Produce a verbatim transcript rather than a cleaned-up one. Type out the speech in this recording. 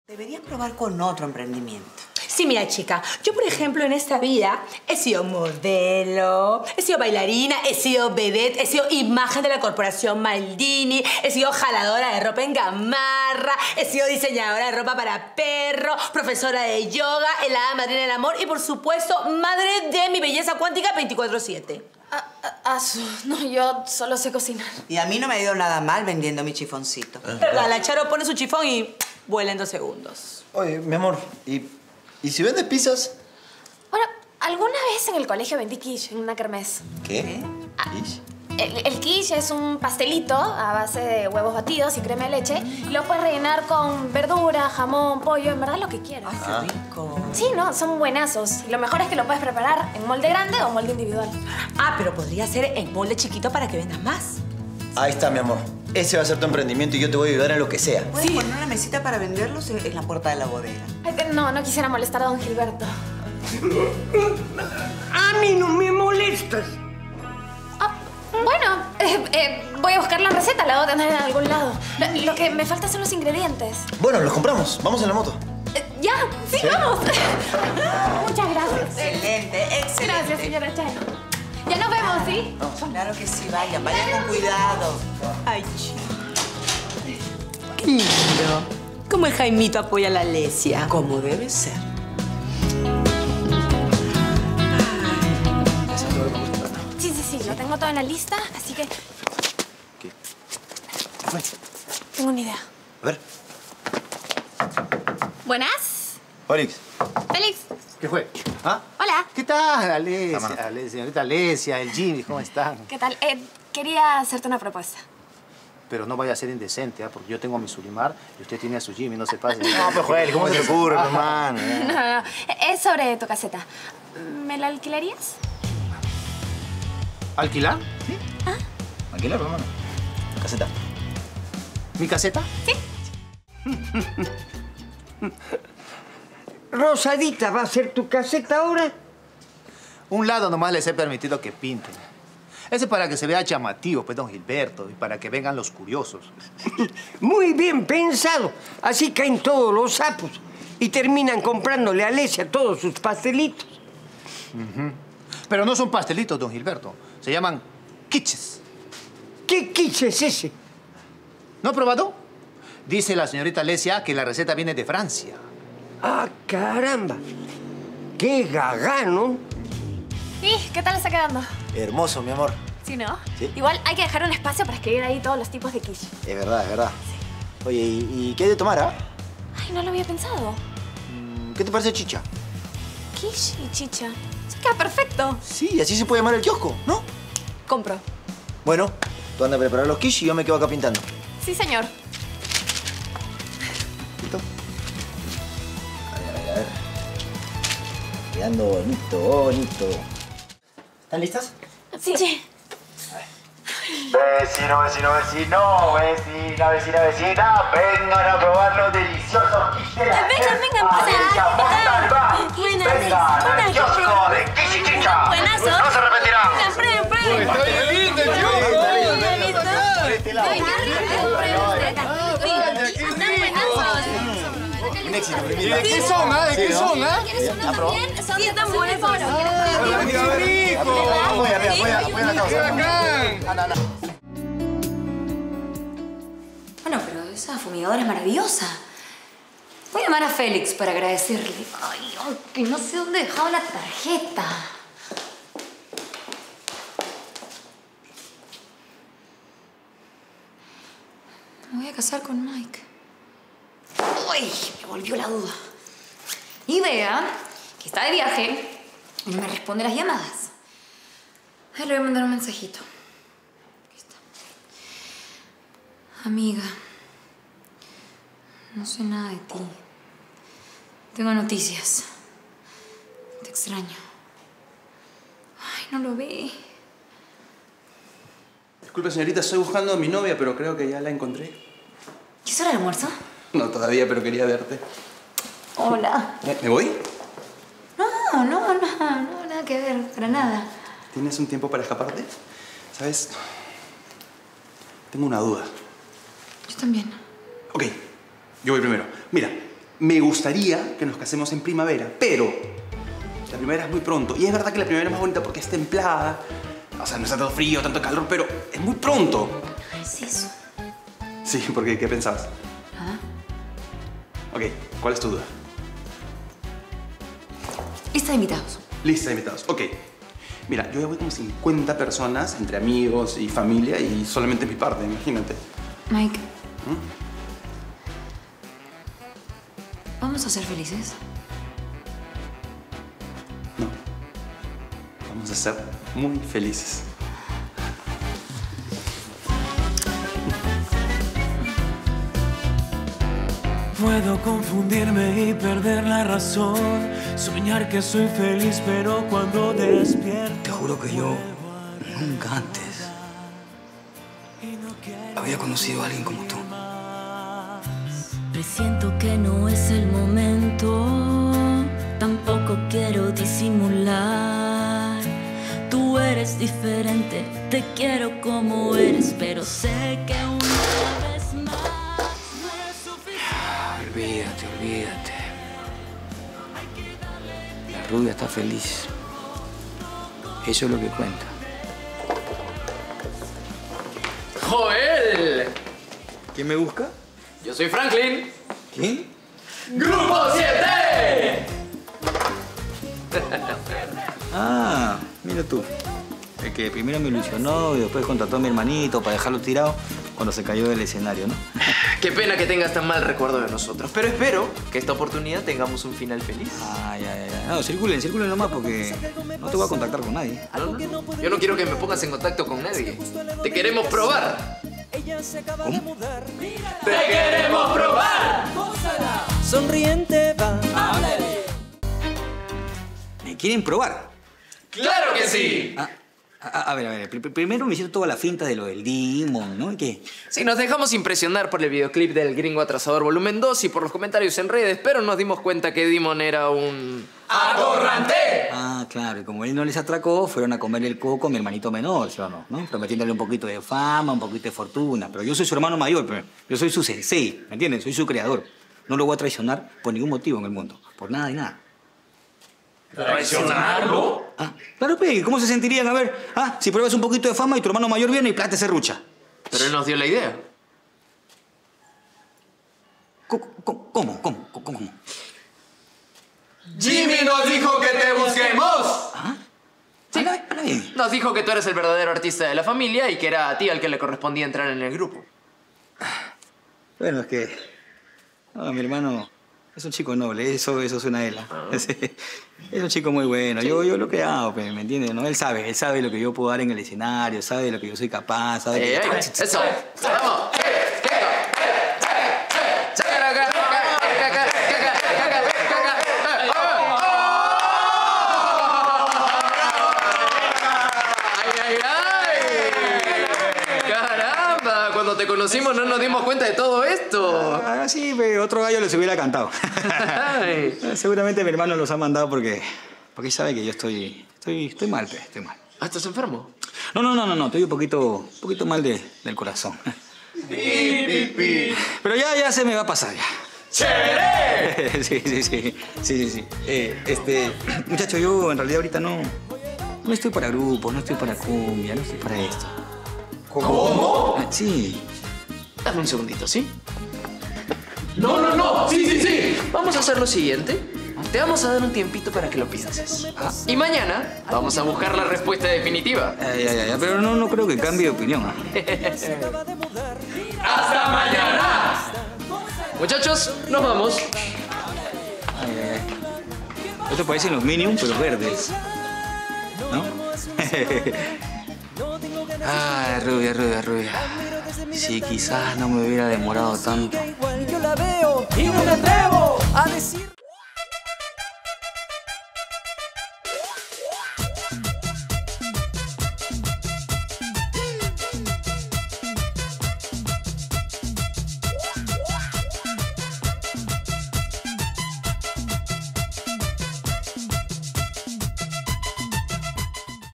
Deberías probar con otro emprendimiento. Sí, mira, chica, yo, por ejemplo, en esta vida he sido modelo, he sido bailarina, he sido vedette, he sido imagen de la corporación Maldini, he sido jaladora de ropa en gamarra, he sido diseñadora de ropa para perro, profesora de yoga, helada madrina del amor y, por supuesto, madre de mi belleza cuántica veinticuatro siete. Ah, ah, no, yo solo sé cocinar. Y a mí no me ha ido nada mal vendiendo mi chifoncito. ¿Verdad? La Charo pone su chifón y vuela en dos segundos. Oye, mi amor, ¿y, ¿y si vendes pizzas? Bueno, alguna vez en el colegio vendí quiche en una kermés. ¿Qué? ¿Quiche? El, el quiche es un pastelito a base de huevos batidos y crema de leche. Y lo puedes rellenar con verdura, jamón, pollo, en verdad lo que quieras. ¡Ay, qué rico! Sí, no, son buenazos. Y lo mejor es que lo puedes preparar en molde grande o molde individual. Ah, pero podría ser en molde chiquito para que vendas más. Ahí está, mi amor. Ese va a ser tu emprendimiento y yo te voy a ayudar en lo que sea. ¿Puedes poner una mesita para venderlos en la puerta de la bodega? Ay, no, no quisiera molestar a don Gilberto. A mí no me molestas. Ah, bueno, eh, eh, voy a buscar la receta, la debo tener en algún lado. Lo, lo que me falta son los ingredientes. Bueno, los compramos. Vamos en la moto. Eh, ¿Ya? ¡Sí, ¿Sí? vamos! Muchas gracias. Excelente, excelente. Gracias, señora Chano. Ya nos vemos, ¿sí? No, claro que sí, vayan, vayan con cuidado. Ay, chico. Qué lindo. Cómo el Jaimito apoya a la Alesia. Como debe ser. Sí, sí, sí, lo tengo todo en la lista, así que... ¿Qué? ¿Qué fue? Tengo una idea. A ver. ¿Buenas? Olix. Félix. ¿Qué fue? ¿Ah? Hola. ¿Qué tal, Alesia? Mamá. Ale- señorita Alesia, el Jimmy, ¿cómo están? ¿Qué tal? Eh, quería hacerte una propuesta. Pero no vaya a ser indecente, ¿ah? Porque yo tengo a mi Sulimar y usted tiene a su Jimmy, no se pase. No, pues, Joel, ¿cómo se te ocurre, hermano? No, no, no. Es sobre tu caseta. ¿Me la alquilarías? ¿Alquilar? Alquilar, hermano. Caseta. ¿Mi caseta? Sí. Rosadita, ¿va a ser tu caseta ahora? Un lado nomás les he permitido que pinten. Ese es para que se vea llamativo, pues, don Gilberto, y para que vengan los curiosos. Muy bien pensado. Así caen todos los sapos y terminan comprándole a Alesia todos sus pastelitos. Pero no son pastelitos, don Gilberto. Se llaman quiches. ¿Qué quiche es ese? ¿No ha probado? Dice la señorita Alesia que la receta viene de Francia. Ah, caramba. ¡Qué gagano! ¿Y qué tal está quedando? Hermoso, mi amor. ¿Sí, no? Sí. Igual hay que dejar un espacio para escribir ahí todos los tipos de quiche. Es verdad, es verdad. Oye, ¿y, y qué hay de tomar, ah? Ay, no lo había pensado. Mm, ¿Qué te parece chicha? Quiche y chicha. Se queda perfecto. Sí, así se puede llamar el kiosco, ¿no? Compro. Bueno, tú andas a preparar los quiches y yo me quedo acá pintando. Sí, señor. ¿Listo? A ver, a ver, a ver. Quedando bonito, bonito. ¿Están listas? Sí. sí. Vecino, vecino, vecino, vecina, vecina, vecina, vengan a probar los deliciosos quiches de la Vengan, vengan, Alesia pasen. Montalbán. Buenas, Vengan buenas, al kiosco de Quiche y Chicha. Buenazo. No se arrepentirán. Prueben, prueben. Está bien lindo el ¿Han visto? Por este lado. Ay, qué rico. Prueben ustedes. Están buenazos. Un éxito, ¿Y de qué son, ah? ¿De qué son, ah? ¿Quieres uno también? Son de tan buenos. ¡Qué rico! Voy, arriba, voy, voy a la ¡Qué causa. bacán! Anda, anda. Bueno, pero esa fumigadora es maravillosa. Voy a llamar a Félix para agradecerle. Ay, aunque no sé dónde he dejado la tarjeta. Me voy a casar con Mike. Uy, me volvió la duda. Y vea que está de viaje y no me responde las llamadas. A ver, le voy a mandar un mensajito. Aquí está. Amiga, no sé nada de ti. Tengo noticias. Te extraño. Ay, no lo ve. Disculpe, señorita, estoy buscando a mi novia, pero creo que ya la encontré. ¿Qué es hora del almuerzo? No, todavía, pero quería verte. Hola. ¿Me, me voy? No, no, no, no, nada que ver, para nada. ¿Tienes un tiempo para escaparte? ¿Sabes? Tengo una duda. Yo también. Ok, yo voy primero. Mira, me gustaría que nos casemos en primavera, pero la primavera es muy pronto. Y es verdad que la primavera es más bonita porque es templada. O sea, no está tanto frío, tanto calor, pero es muy pronto. ¿Qué es eso? Sí, porque ¿qué pensabas? ¿Ah? Ok, ¿cuál es tu duda? Lista de invitados. Lista de invitados, ok. Mira, yo ya voy como cincuenta personas, entre amigos y familia, y solamente mi parte, imagínate. Mike. ¿Mm? ¿Vamos a ser felices? No. Vamos a ser muy felices. Puedo confundirme y perder la razón, soñar que soy feliz, pero cuando despierto... Te juro que yo nunca antes había conocido a alguien como tú. Presiento que no es el momento, tampoco quiero disimular. Tú eres diferente, te quiero como eres, pero sé que una vez más... Olvídate, olvídate. La rubia está feliz. Eso es lo que cuenta. ¡Joel! ¿Quién me busca? Yo soy Franklin. ¿Quién? ¡Grupo siete! Ah, mira tú. El que primero me ilusionó y después contrató a mi hermanito para dejarlo tirado cuando se cayó del escenario, ¿no? Qué pena que tengas tan mal recuerdo de nosotros, pero espero que esta oportunidad tengamos un final feliz. Ah, ya, ya, ya. No, circulen, circulen nomás porque no te voy a contactar con nadie. No, no. Yo no quiero que me pongas en contacto con nadie. Te queremos probar. ¿Cómo? ¡Te queremos probar! Sonriente va. ¿Me quieren probar? ¡Claro que sí! Ah, a, a ver, a ver. Pr primero me hicieron toda la finta de lo del Demon, ¿no? ¿Y qué? Sí, nos dejamos impresionar por el videoclip del Gringo Atrasador volumen dos y por los comentarios en redes, pero nos dimos cuenta que Demon era un... ¡atorrante! Ah, claro. Y como él no les atracó, fueron a comerle el coco a mi hermanito menor, ¿sí o no? ¿no? Prometiéndole un poquito de fama, un poquito de fortuna. Pero yo soy su hermano mayor, pero yo soy su sensei, ¿me entiendes? Soy su creador. No lo voy a traicionar por ningún motivo en el mundo. Por nada y nada. ¿Traicionarlo? Ah, claro, pe. ¿Cómo se sentirían? A ver, ah, si pruebas un poquito de fama y tu hermano mayor viene y plata se rucha. Pero él nos dio la idea. ¿Cómo? ¿Cómo? ¿Cómo? ¿Cómo? ¿Cómo? ¡Jimmy nos dijo que te busquemos! ¿Ah? Sí. Habla, habla bien. Nos dijo que tú eres el verdadero artista de la familia y que era a ti al que le correspondía entrar en el grupo. Bueno, es que... No, mi hermano es un chico noble, eso, eso suena a él. Ah. Es, es un chico muy bueno. Sí. Yo, yo lo que hago, pues, ¿me entiendes? ¿No? Él sabe, él sabe lo que yo puedo dar en el escenario, sabe de lo que yo soy capaz, sabe eh, que... Eh, ¡Eso! ¡Vamos! Cuando te conocimos no nos dimos cuenta de todo esto. Ah, sí, pero otro gallo les hubiera cantado. Seguramente mi hermano los ha mandado porque, porque sabe que yo estoy, estoy, estoy mal, pe, estoy mal. ¿Ah, estás enfermo? No, no, no, no, no, estoy un poquito, un poquito mal de, del corazón. Pero ya, ya se me va a pasar ya. ¡Chévere! Sí, sí, sí, sí, sí, sí. Eh, este, muchacho, yo en realidad ahorita no, no estoy para grupos, no estoy para cumbia, no estoy para esto. ¿Cómo? Ah, sí. Dame un segundito, ¿sí? No, no, no. Sí, sí, sí. Vamos a hacer lo siguiente. Te vamos a dar un tiempito para que lo pienses. Ah. Y mañana vamos a buscar la respuesta definitiva. Ay, ay, ay, pero no, no creo que cambie de opinión. ¡Hasta mañana! Muchachos, nos vamos. Ay, ay, ay. Esto parecen los Minions, pero verdes. ¿No? Ay, rubia, rubia, rubia. Si quizás no me hubiera demorado tanto. Yo la veo y no me atrevo a decir...